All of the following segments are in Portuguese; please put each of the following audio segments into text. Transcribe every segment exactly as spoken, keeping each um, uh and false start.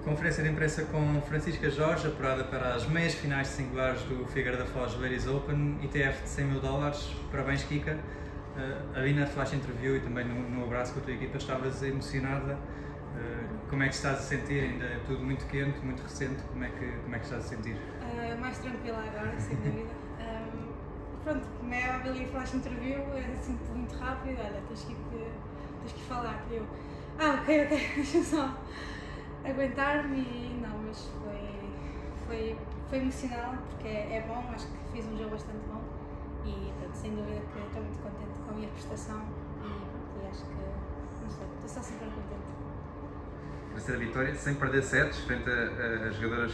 Conferência de imprensa com Francisca Jorge, apurada para as meias finais de singulares do Figueira da Foz Ladies Open, I T F de cem mil dólares. Parabéns, Kika. Uh, ali na flash interview e também no, no abraço com a tua equipa estavas emocionada. Uh, como é que estás a sentir? Ainda é tudo muito quente, muito recente. Como é que, como é que estás a sentir? Uh, mais tranquila agora, sem dúvida. Um, pronto, como é óbvio, ali flash interview, é assim tudo muito rápido. Olha, tens que, tens que falar. Eu, ah, ok, ok, deixa só aguentar-me e não, mas foi, foi, foi emocional porque é, é bom, acho que fiz um jogo bastante bom e pronto, sem dúvida que estou muito contente com a minha prestação e, e acho que, não sei, estou só super contente. Terceira vitória, sem perder sets, frente a, a, a jogadoras,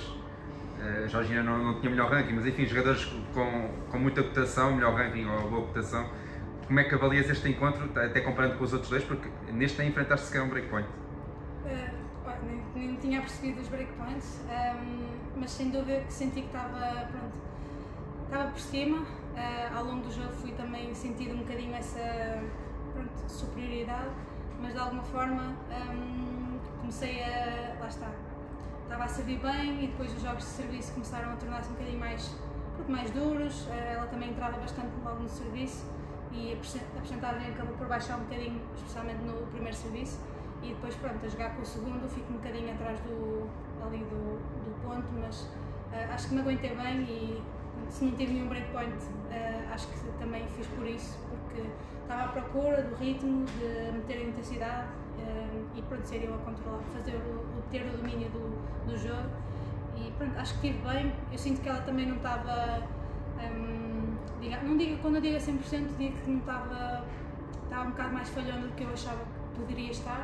a Georgina não, não tinha melhor ranking, mas enfim, jogadores com, com muita cotação, melhor ranking ou boa cotação. Como é que avalias este encontro, até comparando com os outros dois, porque neste nem enfrentaste sequer um breakpoint? Uh, nem, nem tinha percebido os breakpoints, um, mas sem dúvida que senti que estava, pronto, estava por cima. Uh, ao longo do jogo fui também sentindo um bocadinho essa, pronto, superioridade, mas de alguma forma um, comecei a, lá está, estava a servir bem e depois os jogos de serviço começaram a tornar-se um bocadinho mais, pronto, mais duros. Uh, ela também entrava bastante logo no serviço e a percentagem acabou por baixar um bocadinho, especialmente no primeiro serviço. E depois, pronto, a jogar com o segundo, fico um bocadinho atrás do, ali do, do ponto, mas uh, acho que me aguentei bem e se não tive nenhum breakpoint, uh, acho que também fiz por isso, porque estava à procura do ritmo, de meter a intensidade uh, e pronto, ser eu a controlar, fazer o, o ter o domínio do, do jogo e pronto, acho que estive bem. Eu sinto que ela também não estava, um, diga, não digo, quando eu digo a cem por cento, digo que não estava, estava um bocado mais falhando do que eu achava que poderia estar.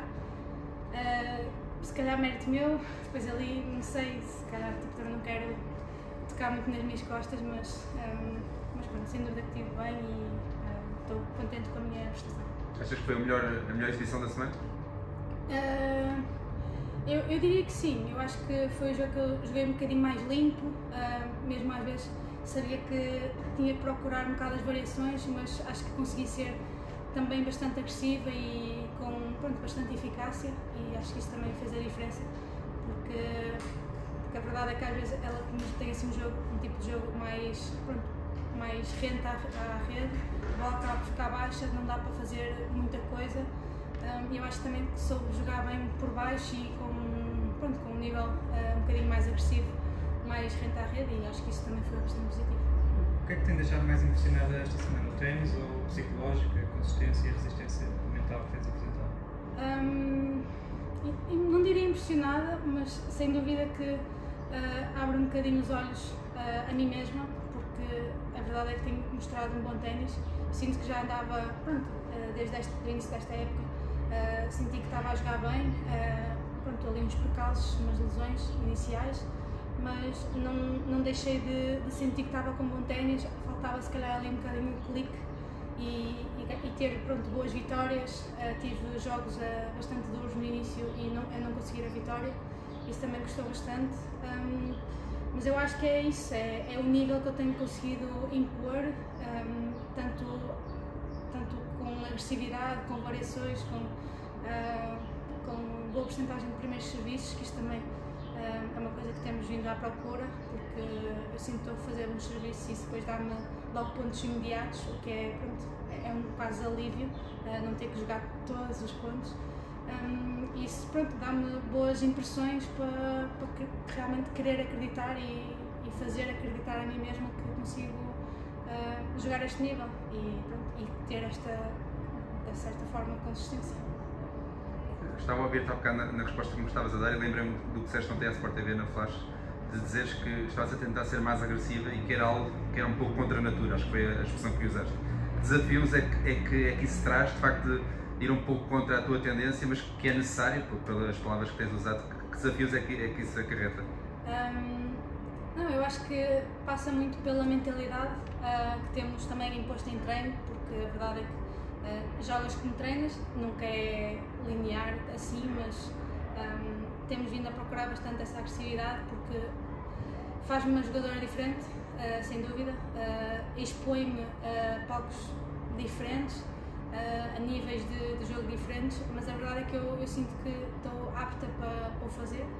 Uh, se calhar mérito meu, depois ali, não sei, se calhar tipo, também não quero tocar muito nas minhas costas, mas, um, mas pronto, sem dúvida que estive bem e estou um, contente com a minha prestação. Achas que foi a melhor, a melhor exibição da semana? Uh, eu, eu diria que sim, eu acho que foi o jogo que eu joguei um bocadinho mais limpo, uh, mesmo às vezes sabia que tinha que procurar um bocado as variações, mas acho que consegui ser também bastante agressiva e com, pronto, bastante eficácia e acho que isso também fez a diferença porque, porque a verdade é que às vezes ela tem assim um jogo, um tipo de jogo mais, pronto, mais rente à, à rede, a bola acaba por ficar baixa, não dá para fazer muita coisa e um, eu acho que também soube jogar bem por baixo e com, pronto, com um nível uh, um bocadinho mais agressivo, mais rente à rede e acho que isso também foi bastante positivo. O que é que tem deixado mais impressionada esta semana? O ténis ou o psicológico, a consistência e a resistência mental que tens apresentado? Um, não diria impressionada, mas sem dúvida que uh, abre um bocadinho os olhos uh, a mim mesma, porque a verdade é que tenho mostrado um bom ténis. Sinto que já andava, pronto, uh, desde este, o início desta época, uh, senti que estava a jogar bem, uh, pronto, ali uns percalços, umas lesões iniciais, mas não, não deixei de, de sentir que estava com bom ténis, faltava se calhar ali um bocadinho o clique e, e, e ter, pronto, boas vitórias. Uh, tive jogos uh, bastante duros no início e não, eu não conseguir a vitória, isso também gostou bastante, um, mas eu acho que é isso, é, é o nível que eu tenho conseguido impor, um, tanto, tanto com agressividade, com variações, com, uh, com boa porcentagem de primeiros serviços, que isto também é uma coisa que temos vindo à procura, porque eu sinto que estou a fazer um serviço e isso depois dá-me logo pontos imediatos, o que é, pronto, é um quase alívio, não ter que jogar todos os pontos. Um, isso, pronto, dá-me boas impressões para, para realmente querer acreditar e, e fazer acreditar a mim mesma que consigo uh, jogar este nível e, pronto, e ter esta, de certa forma, consistência. Estava a ouvir-te há bocado na, na resposta que me estavas a dar e lembrei-me do que disseste ontem à Sport T V na Flash, de dizeres que estavas a tentar ser mais agressiva e que era algo que era um pouco contra a natura, acho que foi a expressão que usaste. Desafios é que, é que, é que isso traz, de facto, de ir um pouco contra a tua tendência, mas que é necessário, pelas palavras que tens usado, que, que desafios é que, é que isso acarreta? Um, não, eu acho que passa muito pela mentalidade uh, que temos também imposto em treino, porque a verdade é que Uh, jogas como treinas, nunca é linear assim, mas um, temos vindo a procurar bastante essa agressividade porque faz-me uma jogadora diferente, uh, sem dúvida, uh, expõe-me a palcos diferentes, uh, a níveis de, de jogo diferentes, mas a verdade é que eu, eu sinto que estou apta para, para o fazer.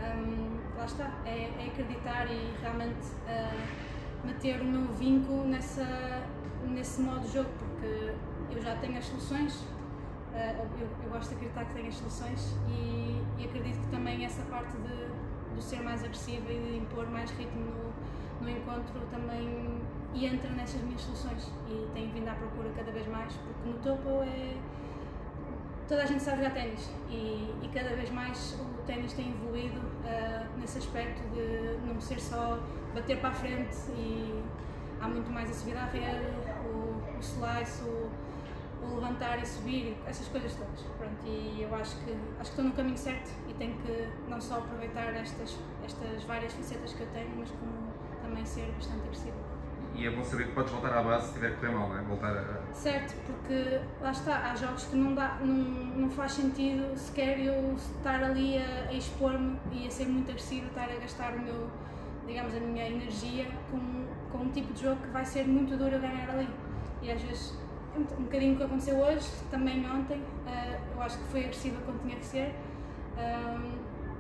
Um, lá está, é, é acreditar e realmente uh, meter o meu vinco nessa, nesse modo de jogo, porque eu já tenho as soluções, uh, eu, eu gosto de acreditar que tenho as soluções e, e acredito que também essa parte de, de ser mais agressiva e de impor mais ritmo no, no encontro também entra nessas minhas soluções e tenho vindo à procura cada vez mais, porque no topo é... toda a gente sabe jogar ténis e, e cada vez mais o ténis tem evoluído uh, nesse aspecto de não ser só bater para a frente e há muito mais a subir à rede, o, o slice, o, o levantar e subir, essas coisas todas. Pronto, e eu acho que, acho que estou no caminho certo e tenho que não só aproveitar estas, estas várias facetas que eu tenho, mas como também ser bastante agressiva. E é bom saber que podes voltar à base se tiver que correr mal, não é? Voltar a... Certo, porque lá está, há jogos que não, dá, não, não faz sentido sequer eu estar ali a, a expor-me e a ser muito agressivo, estar a gastar o meu, digamos, a minha energia com, com um tipo de jogo que vai ser muito duro a ganhar ali. E às vezes, um, um bocadinho o que aconteceu hoje, também ontem, uh, eu acho que foi agressiva quando tinha que ser, um,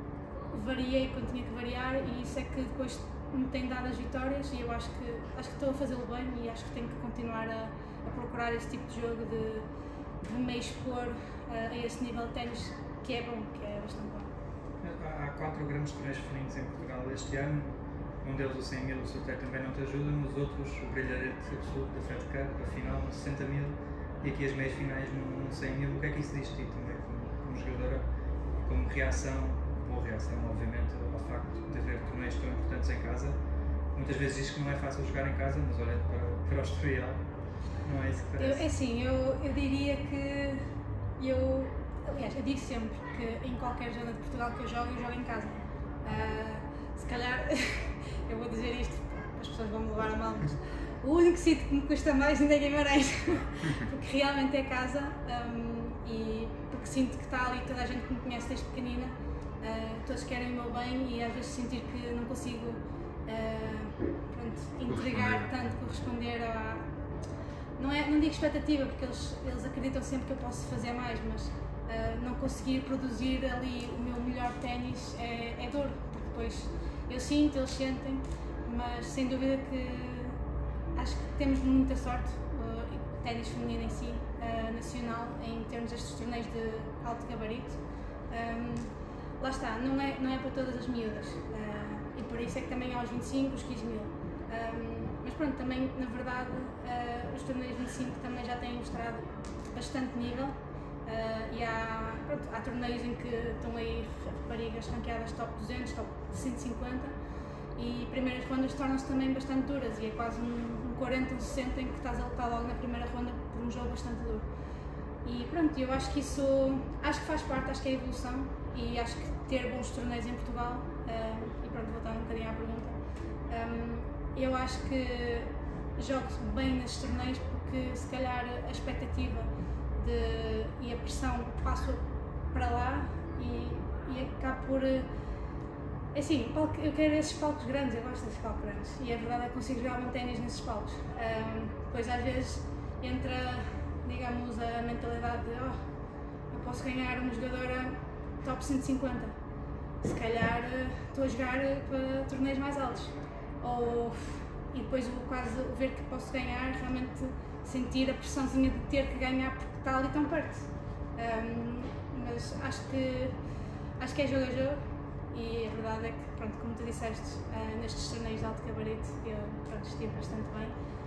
variei quando tinha que variar e isso é que depois me tem dado as vitórias e eu acho que, acho que estou a fazê-lo bem e acho que tenho que continuar a, a procurar esse tipo de jogo de, de me expor a, a esse nível de ténis que é bom, que é bastante bom. Há quatro grandes torneios femininos em Portugal este ano, um deles o cem mil, o sorteio também não te ajuda, nos outros o brilharete absoluto da Fed Cup, a final no sessenta mil e aqui as meias finais no cem mil. O que é que isso diz de ti também como, como jogadora e como reação, boa reação obviamente, ao facto de haver torneios tão importantes em casa? Muitas vezes diz que não é fácil jogar em casa, mas olhando para, para o historial, não é isso que parece. Eu, é assim, eu, eu diria que eu, aliás, eu digo sempre que em qualquer zona de Portugal que eu jogo, eu jogo em casa. Uh, se calhar, eu vou dizer isto, as pessoas vão me levar a mal, mas o único sítio que me custa mais ainda é Guimarães, porque realmente é casa um, e porque sinto que está ali toda a gente que me conhece desde pequenina, uh, todos querem o meu bem e às vezes sentir que não consigo uh, pronto, entregar tanto, corresponder a... Não, é, não digo expectativa, porque eles, eles acreditam sempre que eu posso fazer mais, mas uh, não conseguir produzir ali o meu melhor ténis é, é duro, porque depois eu sinto, eles sentem, mas sem dúvida que acho que temos muita sorte, o ténis feminino em si, uh, nacional, em termos destes torneios de alto gabarito. Um, lá está, não é, não é para todas as miúdas, uh, e por isso é que também há os vinte e cinco, os quinze mil. Um, mas pronto, também na verdade uh, os torneios vinte e cinco também já têm mostrado bastante nível. Uh, e há, pronto, há torneios em que estão aí raparigas ranqueadas top duzentos, top cento e cinquenta e primeiras rondas tornam-se também bastante duras e é quase um, um quarenta, um sessenta em que estás a lutar logo na primeira ronda por um jogo bastante duro. E pronto, eu acho que isso acho que faz parte, acho que é a evolução e acho que ter bons torneios em Portugal, uh, e pronto, voltando um bocadinho à pergunta, um, eu acho que jogo bem nesses torneios porque se calhar a expectativa de, e a pressão passo para lá e, e acabo por... Assim, eu quero esses palcos grandes, eu gosto desses palcos grandes e a verdade é que consigo jogar bem ténis nesses palcos. Um, depois às vezes entra, digamos, a mentalidade de oh, eu posso ganhar uma jogadora top cento e cinquenta, se calhar estou a jogar para torneios mais altos. Ou, e depois o quase o ver que posso ganhar, realmente sentir a pressãozinha de ter que ganhar porque está ali tão perto. Um, mas acho que, acho que é jogo a jogo. E a verdade é que, pronto, como tu disseste, uh, nestes torneios de alto gabarito eu pronto, estive bastante bem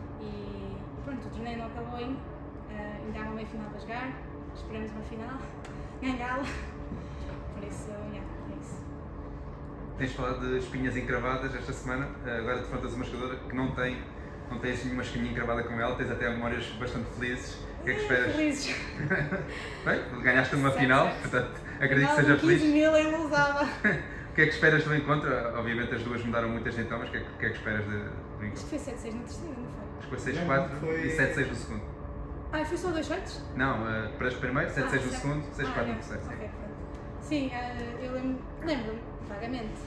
e pronto, o torneio não acabou ainda, uh, ainda há uma meia final para jogar, esperamos uma final, ganhá-la, por isso, yeah, é isso. Tens falado de espinhas encravadas esta semana, agora te frontas uma jogadora que não tem, não tem assim, uma espinha encravada com ela, tens até memórias bastante felizes, o que é que esperas? Felizes! Bem, ganhaste uma certo, final, certo. portanto acredito que seja feliz. quinze mil eu não usava. O que é que esperas do encontro? Obviamente as duas mudaram muito este então, mas o que é que, que, é que esperas de, do encontro? Isto foi sete seis no terceiro, não foi? Acho que foi seis quatro foi... e sete seis no segundo. Ah, foi só dois sets? Não, uh, para os primeiros, sete seis ah, no segundo, seis quatro no terceiro. Ok, pronto. Sim, uh, eu lembro-me, lembro vagamente,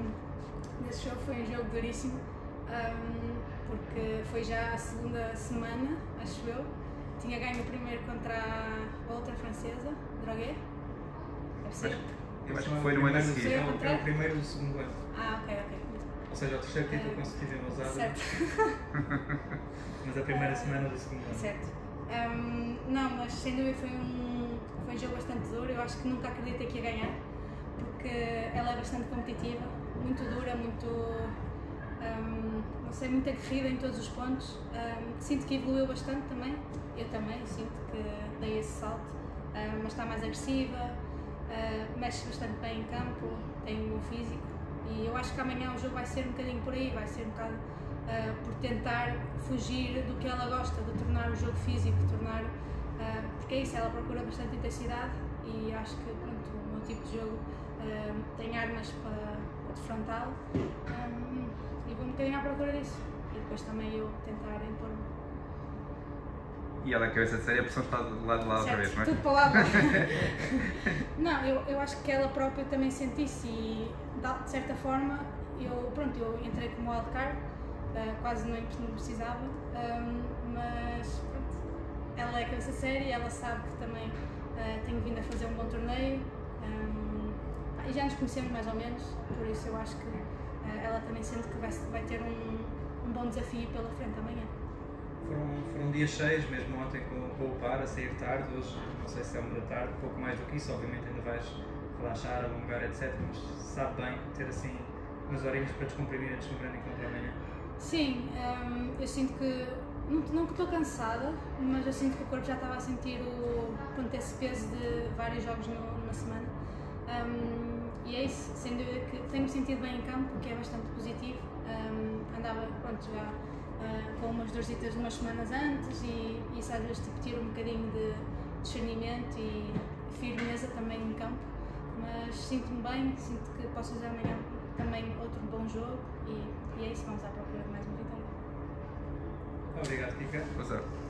um, desse jogo, foi um jogo duríssimo, um, porque foi já a segunda semana, acho eu, tinha ganho o primeiro contra a outra francesa, Droguet, deve ser. Eu acho Esse que foi não no é o ano a primeiro, seguir. não, foi o primeiro e o segundo ano. Ah, ok, ok. Ou seja, o terceiro título Ah, consecutivo em Lousada, Certo. mas a primeira semana do segundo ano. Certo. Um, não, mas sem dúvida foi um, foi um jogo bastante duro. Eu acho que nunca acreditei que ia ganhar, porque ela é bastante competitiva, muito dura, muito. Um, não sei, muito aguerrida em todos os pontos. Um, sinto que evoluiu bastante também. Eu também sinto que dei esse salto, uh, mas está mais agressiva, uh, mexe bastante bem em campo, tem um bom físico. E eu acho que amanhã o jogo vai ser um bocadinho por aí, vai ser um bocado uh, por tentar fugir do que ela gosta, de tornar o jogo físico, tornar, uh, porque é isso, ela procura bastante intensidade e acho que pronto, o meu tipo de jogo uh, tem armas para, para defrontá-lo um, e vou um bocadinho à procura disso e depois também eu tentar impor-me. E ela é cabeça de série, a pressão está do lado de lá outra vez, não é? Tudo para lá. Não, eu, eu acho que ela própria também sente isso e de certa forma eu, pronto, eu entrei como wildcard, uh, quase não, não precisava, um, mas pronto, ela é cabeça de série, ela sabe que também uh, tenho vindo a fazer um bom torneio um, e já nos conhecemos mais ou menos, por isso eu acho que uh, ela também sente que vai, vai ter um, um bom desafio pela frente amanhã. Foram, foram dias cheios, mesmo ontem com, com o par, a sair tarde, hoje não sei se é uma da tarde, pouco mais do que isso, obviamente ainda vais relaxar, alongar, etcétera. Mas sabe bem ter assim umas horinhas para descomprimir antes do grande encontro amanhã? Sim, um, eu sinto que, não, não que estou cansada, mas eu sinto que o corpo já estava a sentir o, pronto, esse peso de vários jogos no, numa semana. Um, e é isso, sem dúvida que tenho-me sentido bem em campo, o que é bastante positivo. Um, andava, pronto, já Uh, com umas dorzitas de umas semanas antes e isso às vezes tipo, tira um bocadinho de discernimento e firmeza também em campo, mas sinto-me bem, sinto que posso fazer amanhã também outro bom jogo e, e é isso, vamos à procura de mais uma vitória. Obrigado, Kika. Boa sorte.